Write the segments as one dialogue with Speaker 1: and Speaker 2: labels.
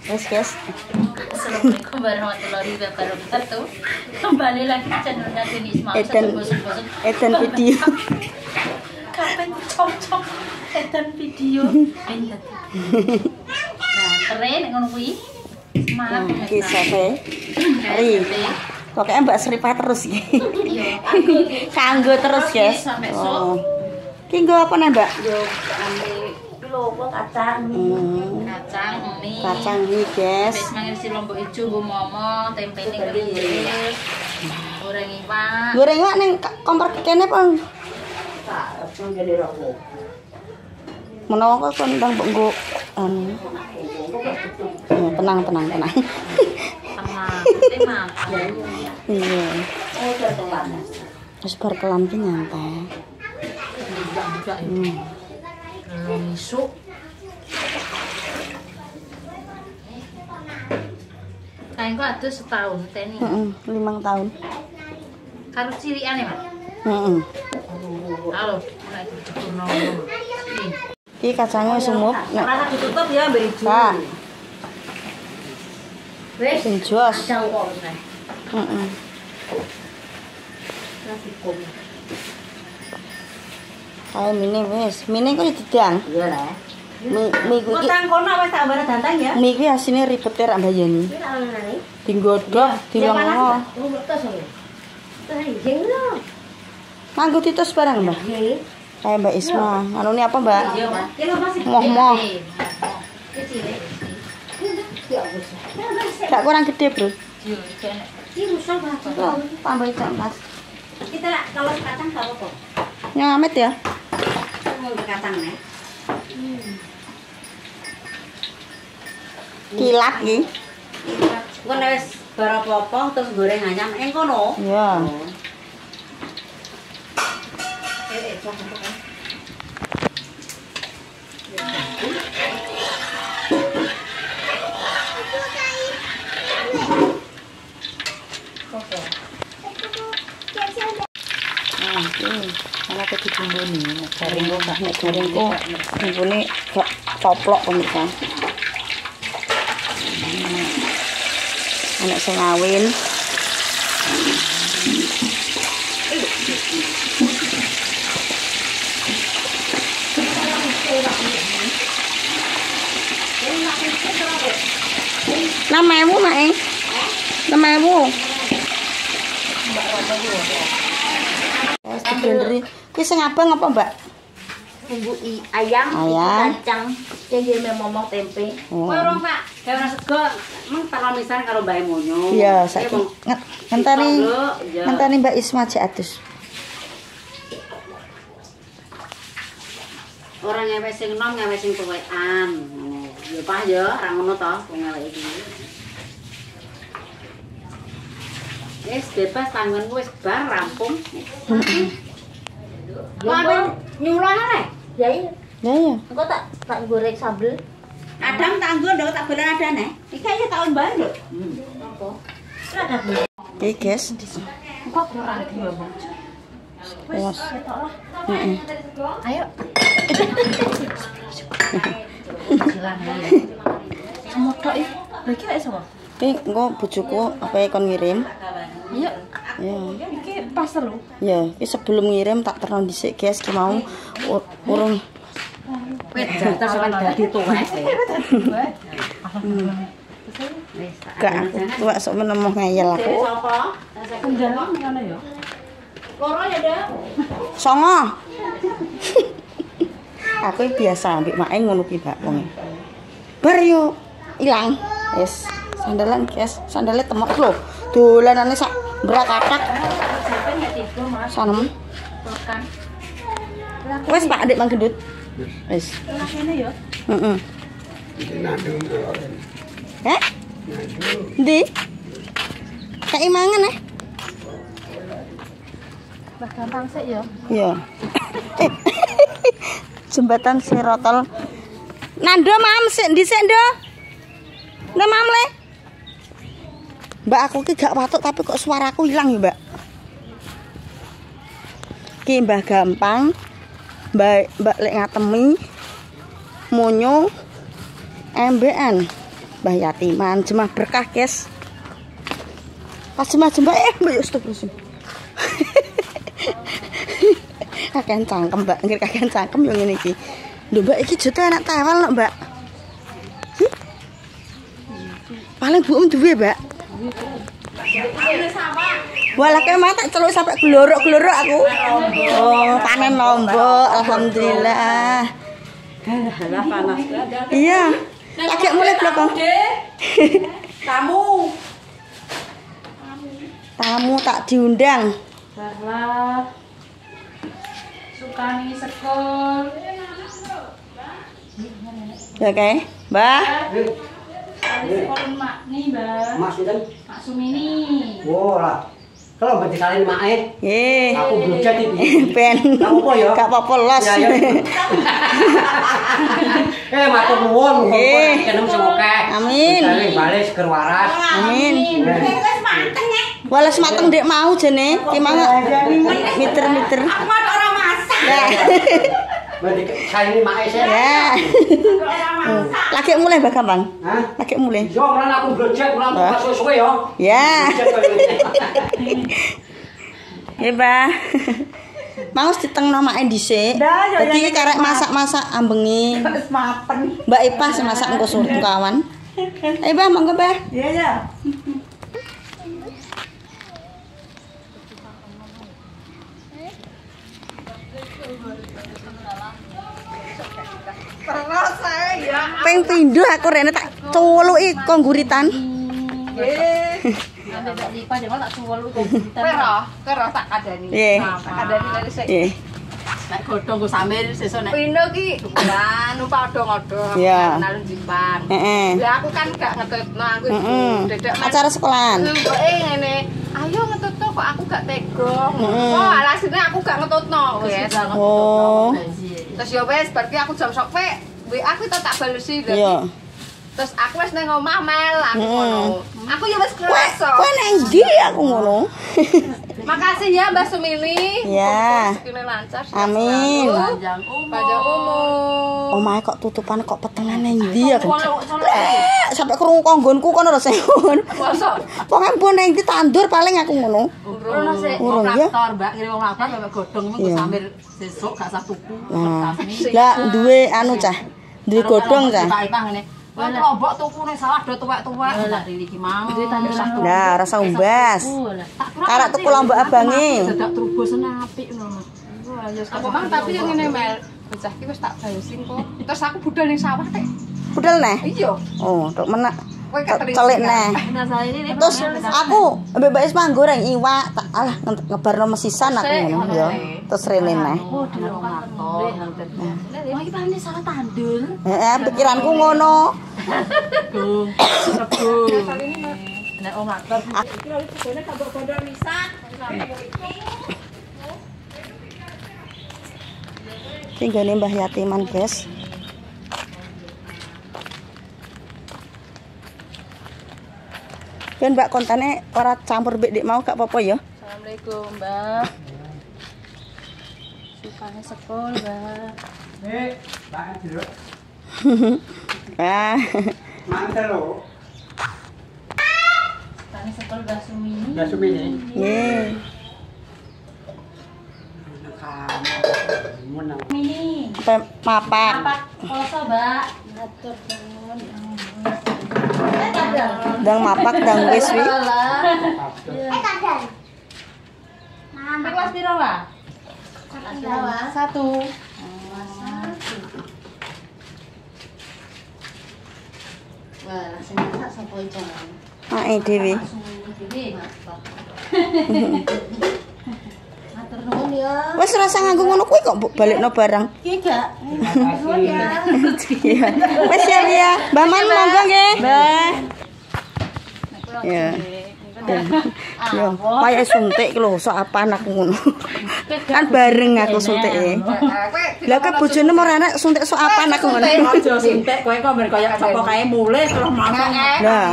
Speaker 1: Wes guys.
Speaker 2: Assalamualaikum warahmatullahi wabarakatuh. Kembali lagi di channelnya Deni Ismail.
Speaker 1: Edan video.
Speaker 2: Kapan cocok edan video. Nah, keren ngono kuwi. Semangat.
Speaker 1: Ki sope. Ri. Pokoknya Mbak Sripa terus iki.
Speaker 2: Iya,
Speaker 1: kanggo terus guys. Oh. Ki nggo apa nih Mbak?
Speaker 2: Yo lho kacang.
Speaker 1: Kacang mie guys.
Speaker 2: Wis mangisi lombok ijo nggo momo, tempene ngiris. Goreng iwak.
Speaker 1: Goreng iwak ning kompor kene, Pang.
Speaker 2: Tak ngene rokok.
Speaker 1: Menawa kok ndang mbok nggo tenang.
Speaker 2: Tenang, makan.
Speaker 1: Iya.
Speaker 2: Oh, kelan.
Speaker 1: Wis bar kelam ki nyantai.
Speaker 2: Misuk. Kayak kok aduh setahun teni.
Speaker 1: 5 tahun.
Speaker 2: Karo cilikane, Mas. Halo, nek dituturno.
Speaker 1: Iki kacangnya sumup.
Speaker 2: Ora ditutup ya, Mbak Ijo.
Speaker 1: Nah.
Speaker 2: Wis,
Speaker 1: Sing jos.
Speaker 2: kacang kok. Nasi kum.
Speaker 1: Kayak mini wis. Mini kok didang.
Speaker 2: Iya lah.
Speaker 1: Mie kuwi.
Speaker 2: Kotang kono wis tak bare dantang ya.
Speaker 1: Mie kuwi asine ribet ra mbayani.
Speaker 2: Iki tak ngene.
Speaker 1: Digodhog, dilongo.
Speaker 2: Tos lho. Terus jeng lho.
Speaker 1: Manggo ditus barang, Mbak.
Speaker 2: Nggih.
Speaker 1: Kayak Mbak Isma. Anu ini apa, Mbak?
Speaker 2: Iya, Mas. Iya, Mas.
Speaker 1: Moh-moh.
Speaker 2: Kecil. Ya wis.
Speaker 1: Gak kurang gede, Bro.
Speaker 2: Iya, kene. Iki rusak banget.
Speaker 1: Loh, tambah ikan Mas.
Speaker 2: Kita kalau kacang enggak apa-apa.
Speaker 1: Nyamet ya.
Speaker 2: Mau kacang nih.
Speaker 1: Kilat iki.
Speaker 2: Kan wis bar apa-apa terus goreng ayam ning kono.
Speaker 1: Iya. Nah, ini ana dibumbuni. Garing kok gak nek garing kok bumbune gak coplok pemirsa. Anak sing ngawin. Namamu mak? Namamu? Wes diblenderi. Ki sing abang apa, Mbak?
Speaker 2: Bumbu ayam, kacang, iki momong tempe. Ora, Pak. Gawe sego, mung paramisan karo Mbak Monyo.
Speaker 1: Iya, saiki ngenteni Mbak Isma jek adus.
Speaker 2: Ora ngewe sing enom, ngewe sing tuwekan. Ya Pak ya, ora ngono to, wong awake iki. Wis bebas tanggonku wis bar rampung. Heeh. Nyulang ae. Ya iya.
Speaker 1: Ya ya.
Speaker 2: Engko tak goreng sambel. Kadang tak nggo ndok tak bolen adane. Iki aja tahun baru lho. Apa? Ora ada bu.
Speaker 1: Iki guys.
Speaker 2: Kok ora di ya, Bang? Wis, ketoklah. Ayo. Jalan ae. Semotok iki. Lha iki wis apa?
Speaker 1: Iki engko bojoku apa kon ngirim?
Speaker 2: Iya.
Speaker 1: Ya.
Speaker 2: Iki pas lho.
Speaker 1: Ya, iki sebelum ngirim tak terno dhisik guys ki mau urung
Speaker 2: Wet jatah sampe dadi tuwek.
Speaker 1: gak aku tuwek sok menemoh ngeyel aku.
Speaker 2: Sapa? Kendal ngono ya. Loro ya, Dak.
Speaker 1: Songo. Aku biasa ambek make ngono ki, Mbak wong. Bar yo ilang. Wis, sandalan guys, sandale temok lho. Dolanane sak brakatak. Sanem. Wis Pak Adik Mang Gendut. Wis.
Speaker 2: Kene ya.
Speaker 1: Heeh. Heh? Ndi? Kayak mangan
Speaker 2: Bah gampang sik ya.
Speaker 1: Iya. Jembatan Sirotol. Nando mam sik ndisik ndo. Nda mam le. Mbak aku ki gak watuk tapi kok suaraku hilang ya, Mbak. Ki Mbah Gampang. Mbak lek ngatemi. Monyo. MBN. Mbah Yatiman jemah berkah, guys. Pas jemah-jemah mbak stop terus. Kakean cangkem, Mbak. Nggih kakean cangkem yo ngene iki. Lho, Mbak iki jote anak tewel lho, Mbak. Paling buem duwe, Mbak. Walah kae mah tak celuk sampai glorok-glorok aku. Oh, panen lombok, alhamdulillah.
Speaker 2: Halah panas.
Speaker 1: Iya. Lagi mulai belakang. Tamu tak diundang.
Speaker 2: Bahlah. Sukani sekol.
Speaker 1: Ya kae, Mbah.
Speaker 2: Sekol mak nih, Mbak.
Speaker 3: Mas sinten?
Speaker 2: Mak Sumini.
Speaker 3: Oh lah. Kalau mbak disalin mae,
Speaker 1: Nggih.
Speaker 3: aku belum jadi.
Speaker 1: Ben.
Speaker 3: Kamu apa ya?
Speaker 1: Gak apa-apa los.
Speaker 3: Ya ya. Matur nuwun,
Speaker 1: Nggih.
Speaker 3: muga-muga kenemu semoga.
Speaker 1: Amin.
Speaker 3: Saling balik seger waras.
Speaker 1: Amin. Wales mateng Dek mau jene, ki mang miter-miter.
Speaker 2: Aku ada orang masak.
Speaker 1: Ya.
Speaker 3: Mbak disalin mae sih.
Speaker 1: Ya. Lagi mulai Mbak Gampang.
Speaker 3: Hah?
Speaker 1: Lagi mulai.
Speaker 3: Yo, ora aku blojek, ora aku suwe-suwe yo.
Speaker 1: Ya.
Speaker 3: Blojek koyo ngene.
Speaker 1: Ya, Mbah. Mau ditengno make dhisik. Dadi karek masak-masak ambengi.
Speaker 2: Wis mapen.
Speaker 1: Mbak Ipah sing masak engko sore kawan. Ayo, Mbah, monggo, Mbah.
Speaker 2: Iya ya. Terus saya ya.
Speaker 1: Ping pindho aku rene tak culuki kok guritan.
Speaker 2: Kero tak kadani.
Speaker 1: Nggih.
Speaker 2: Tak kadani dari sik.
Speaker 1: Nggih.
Speaker 2: Nek godhong go sambil sesuk nek pino ki anu padha-padha
Speaker 1: Iya.
Speaker 2: nalun jimpan.
Speaker 1: Heeh.
Speaker 2: Lah aku kan gak ngetutno aku dedek
Speaker 1: Acara sekolahan.
Speaker 2: Mboke ngene. Ayo ngetutno kok aku gak tega.
Speaker 1: Heeh.
Speaker 2: Oh, alasine aku gak ngetutno, wes.
Speaker 1: Oh.
Speaker 2: Terus ya wes berarti aku jam sok WA aku tak balesi.
Speaker 1: Iya.
Speaker 2: Terus aku wis nang omah mel aku ngono. Aku ya wis kerasa.
Speaker 1: Kowe nang ndi aku ngono?
Speaker 2: Makasih ya Mbak Sumili.
Speaker 1: Ya.
Speaker 2: Rezekine lancar.
Speaker 1: Amin.
Speaker 2: Panjang umur.
Speaker 1: Omahe kok tutupan kok petengan nang ndi aku. Sampai krungu konggonku kono lho sehun.
Speaker 2: Masa?
Speaker 1: Pokoke pun nang ndi tandur paling aku ngono.
Speaker 2: Urung sih.
Speaker 1: Urung ya.
Speaker 2: Mbak ngirim wong lapar mbak godhong mengko sambil sesuk gak sah tuku.
Speaker 1: Nah, lah duwe anu cah. Duwe godhong cah.
Speaker 2: Wah, lombok tuku ning sawah do tuwek-tuwek. Tak riliki mau.
Speaker 1: Nah, rasa umbas. Karek tuku lombok abange.
Speaker 2: Dadak trubus apik ngono. Wah, ya aku mang tapi yang ngene mel. Bocah ki wis tak balesin kok. Terus aku budal ning sawah teh.
Speaker 1: Budal neh.
Speaker 2: Iya.
Speaker 1: Oh, tok menak.
Speaker 2: Kowe gak terima.
Speaker 1: Celik neh.
Speaker 2: Nah,
Speaker 1: Terus aku mbek wis manggoreng iwak, tak alah ngebarno mesisan aku ngono ya. Terus rene neh.
Speaker 2: Oh, dina wong aktor. Wah, iki paling salah tandul.
Speaker 1: Heeh, pikiranku ngono.
Speaker 2: Gung. Nek wong aktor iki lho cugone kabur-kabur misak.
Speaker 1: Tinggane Mbah Yatiman, guys. Ben Mbak kontane ora campur mbek Dik mau gak apa-apa ya.
Speaker 2: Assalamualaikum, Mbak. Supane sekol, Mbak.
Speaker 3: Mbak Jero.
Speaker 1: Ah.
Speaker 3: Mantel lho.
Speaker 2: Supane sekol Mbak Sumini.
Speaker 3: Mbak Sumini.
Speaker 1: Nggih.
Speaker 3: Menang.
Speaker 2: Mini.
Speaker 1: Mapak.
Speaker 2: Apa poso, Mbak? Matur nuwun.
Speaker 1: Ndang mapak ndang wis wi.
Speaker 2: Kadang. Mama. Kelas piro, Pak? Satu. Wah, sing masak sapa iki?
Speaker 1: Ae dhewe.
Speaker 2: Matur nuwun ya.
Speaker 1: Wis rasa nganggo ngono kuwi kok balekno barang.
Speaker 2: Iki gak. Nuwun ya.
Speaker 1: Iya. Wis ya. Mbah Man monggo nggih. Mbah. Ya. Yo, kaya suntik lho, sok apaan aku ngono. Kan bareng aku suntike. Lah kok bojone ora enak suntik sok apaan aku ngono.
Speaker 2: Aja suntik kowe kok men kaya sapa kae mulih terus mangan.
Speaker 1: Lah.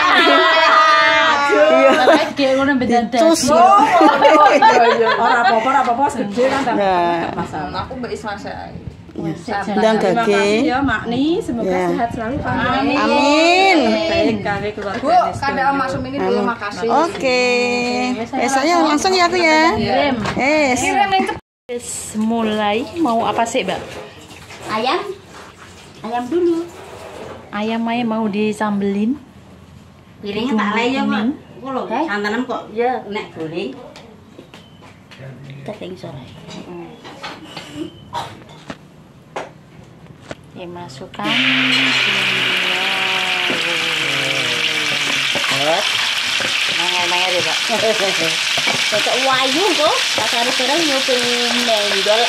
Speaker 2: Iya. Iki ngono bedandas.
Speaker 1: Ora
Speaker 2: apa-apa segede kan tak
Speaker 1: Nah.
Speaker 2: masalah. Aku mbek Ismas ae.
Speaker 1: Ndang gage.
Speaker 4: Ya Makni, semoga
Speaker 1: Ya.
Speaker 4: sehat selalu Pak.
Speaker 1: Amin.
Speaker 4: Baik kali keluarga.
Speaker 2: Bu, kami Om Masum ini terima kasih.
Speaker 1: Oke. Besoknya langsung ya aku ya.
Speaker 5: Mulai mau apa sih, Mbak?
Speaker 2: Ayam. Ayam dulu.
Speaker 5: Ayam mau disambelin.
Speaker 2: Piringnya tak leh ya, Pak. Ku lho, santanan kok ya nek guling. Teteng sore.
Speaker 5: Dimasukkan deh, Pak.
Speaker 2: Cocok wayu kok. Pasare sekarang nyuping endol.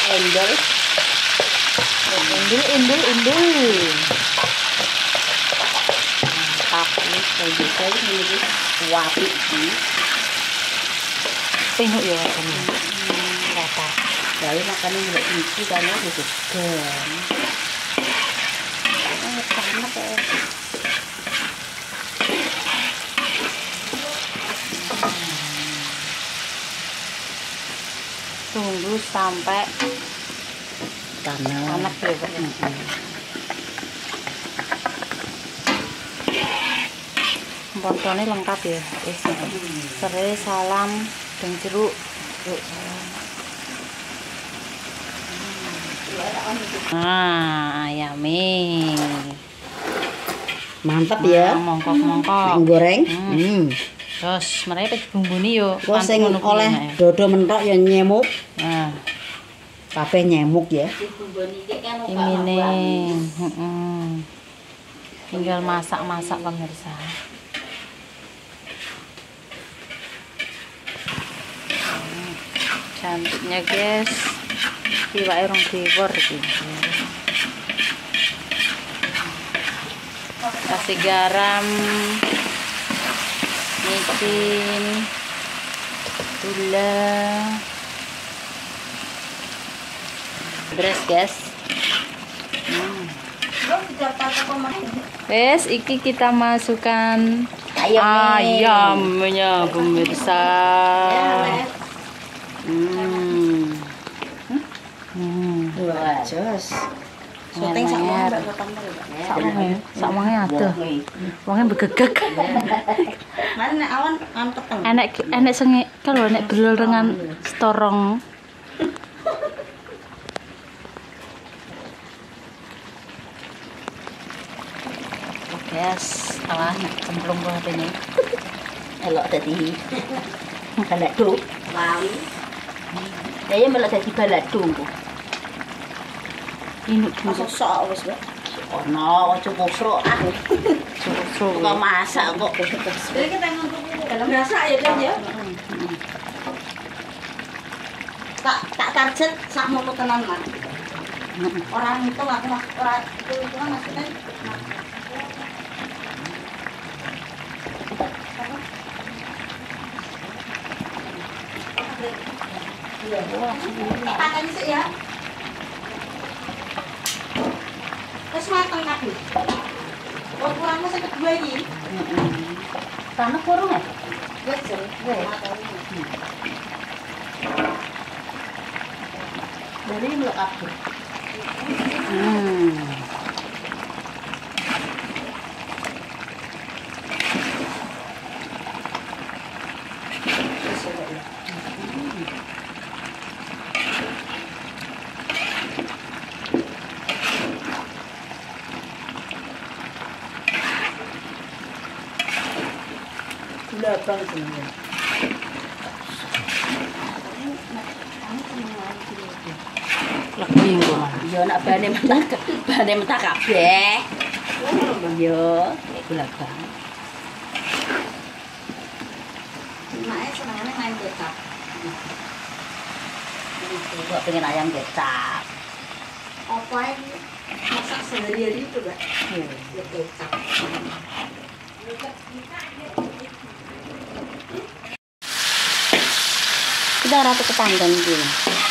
Speaker 5: Indul.
Speaker 2: Mantap ini kayak gitu ini wapi ini.
Speaker 5: Penuh ya rasanya.
Speaker 2: Rata. Jadi makannya nggak tinggi karena gitu. Panas ya.
Speaker 5: Tunggu sampai panas ya, Pak. Pontonnya lengkap ya. Serai, salam, dan jeruk. Nah, ayamnya.
Speaker 1: Mantap ya.
Speaker 5: Mongkok.
Speaker 1: Goreng.
Speaker 5: Terus mereka bumbuni yo.
Speaker 1: Kok sing oleh dodo mentok ya nyemuk.
Speaker 5: Nah,
Speaker 1: Kabeh nyemuk ya.
Speaker 5: ini nih. Tinggal masak-masak pemirsa. Cantiknya guys. Iwake rong diwor iki. Kasih garam, micin, gula, beres guys. Wes, iki kita masukkan ayamnya pemirsa.
Speaker 1: Wah, jos. Syuting
Speaker 5: Sakmonge adoh. Wonge begegek.
Speaker 1: Mana awan mantep.
Speaker 5: Enek sing kalau enek belul dengan storong. Guys, alah cemplung ke HP-nya.
Speaker 2: Elok dadi balado. Wali. Saya melok dadi balado.
Speaker 5: Ini
Speaker 1: Masuk sok wis, Mbak.
Speaker 2: Ono aja busruk ah.
Speaker 5: susu.
Speaker 2: Kok masak kok.
Speaker 1: Jadi kita ngangkuk dalam masak ya, Dan ya. Tak target sak mau tenan man. Orang itu aku orang itu maksudnya pakai sih ya. Terus matang kabeh. Oh, kurangnya saya kedua ini.
Speaker 2: Karena kurung ya.
Speaker 1: Wes,
Speaker 2: Dari melok kabeh.
Speaker 1: gula bang sebenarnya.
Speaker 5: Lagi kok.
Speaker 2: Yo nak bane mentah kabeh. Yo, gula bang.
Speaker 1: Maknya senangannya main kecap.
Speaker 2: Gua pengen ayam kecap.
Speaker 1: Apa ini masak sehari-hari itu gak? Ya kecap.
Speaker 2: Kita rata ketanggan gini.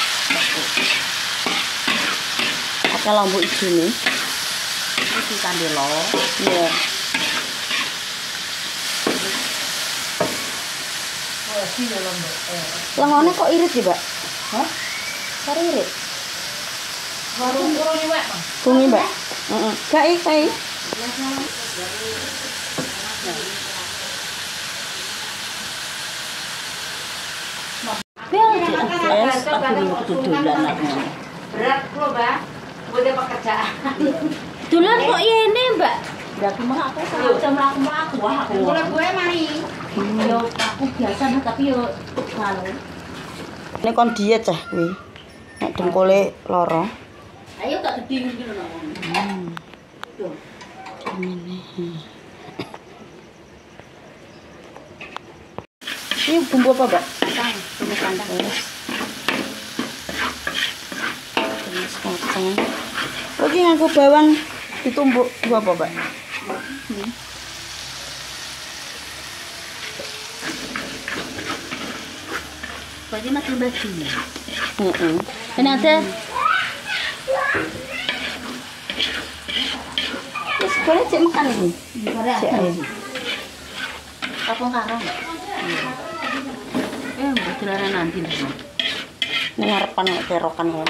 Speaker 2: Pakai lombok hijau nih. Ini kandelo. Iya. Lengone kok irit sih, Mbak? Hah? Kok irit? Warung-warung iki, Mbak.
Speaker 1: Bungi, Mbak. Heeh. Kai.
Speaker 2: Yes, aku dolan aku. Berat lho, Mbak. Buat pekerjaan.
Speaker 5: Dolan kok ini, Mbak?
Speaker 2: Ya aku mah aku jam mlaku wah aku. Boleh gue mari. Yo aku biasa tapi yo kalau.
Speaker 1: Ini kon diet cah kuwi. Nek dengkule lara.
Speaker 2: Ayo tak gede iki lho. Tuh.
Speaker 1: Ini bumbu apa, Mbak?
Speaker 2: Kacang, tumis kacang.
Speaker 1: Tumis kacang. Oke, nganggo bawang ditumbuk dua apa, Mbak?
Speaker 2: Berarti makan baju.
Speaker 1: Heeh.
Speaker 5: Ini ada
Speaker 1: Wis boleh cek makan iki. Cek ae.
Speaker 2: Kapung karang. Mbak dolanan nanti lho.
Speaker 1: Ning ngarepan kerokan ya.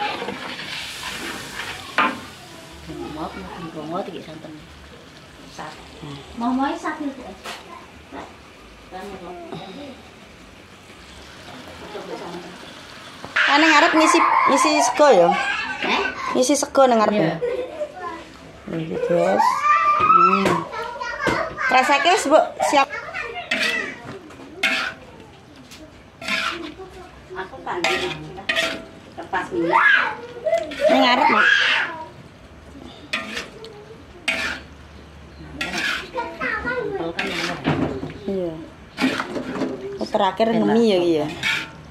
Speaker 2: Maaf, mau iki santen. Sat. Mau sat iki.
Speaker 1: Ane ngarep ngisi sego ya. Ngisi sego nang ngarep.
Speaker 2: Iya.
Speaker 1: Iki, guys. Rasake wis, Mbok, siap.
Speaker 2: Aku pandai. Lepas minyak.
Speaker 1: Ning ngarep, Mak. Iya. Terakhir ngemi ya iki ya.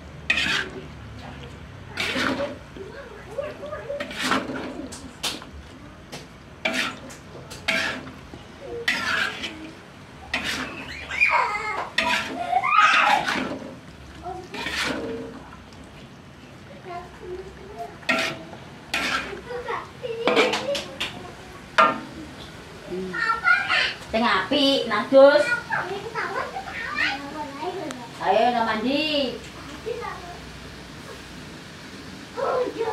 Speaker 2: Sing apik, Najus. Ayo, mandi.